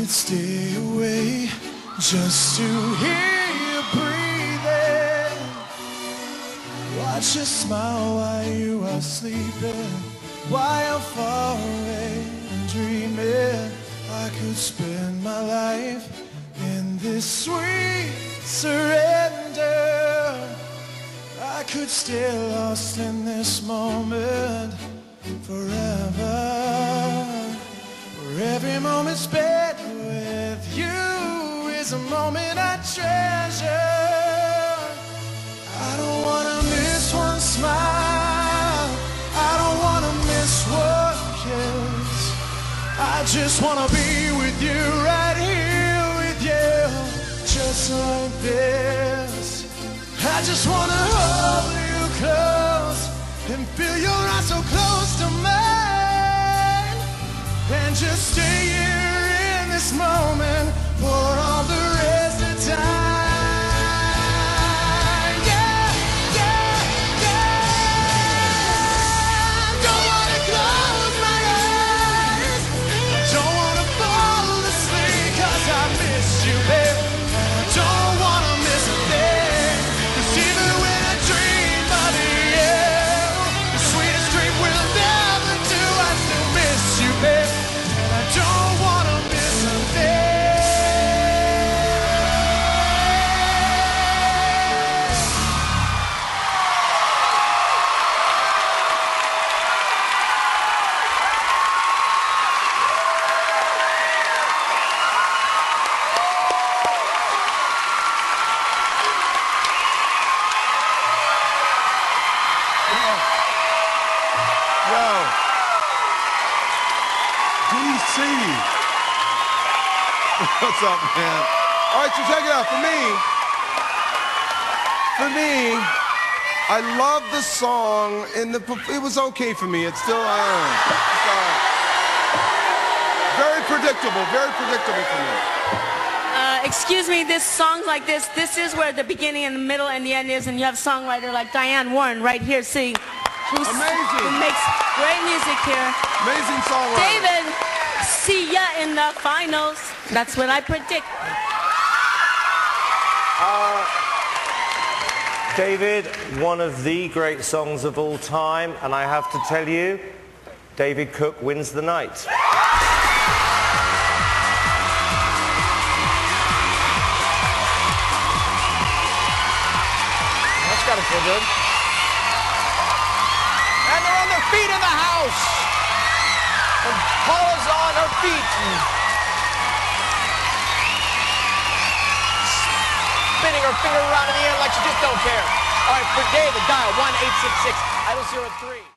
could stay away just to hear you breathing. Watch you smile while you are sleeping, while I'm far away and dreaming. I could spend my life in this sweet surrender. I could stay lost in this moment forever, where every moment spent with you is a moment I treasure. I don't wanna miss one smile, I don't wanna miss one kiss. I just wanna be with you, right here with you, just like this. I just wanna hold you close and feel your eyes so close to mine, and just stay here in this moment for all the rest of time. What's up, man? All right, so check it out. For me, I love the song, and it was okay for me. It's still, very predictable for me. Excuse me, this songs like this is where the beginning and the middle and the end is, and you have a songwriter like Diane Warren right here singing. Amazing. Who makes great music here. Amazing songwriter. David, see ya in the finals. That's what I predict. David, one of the great songs of all time, and I have to tell you, David Cook wins the night. That's gotta feel good. And they're on their feet in the house. And Paula's on her feet. Spinning her finger around in the air like she just don't care. All right, for David, dial 1-866-003.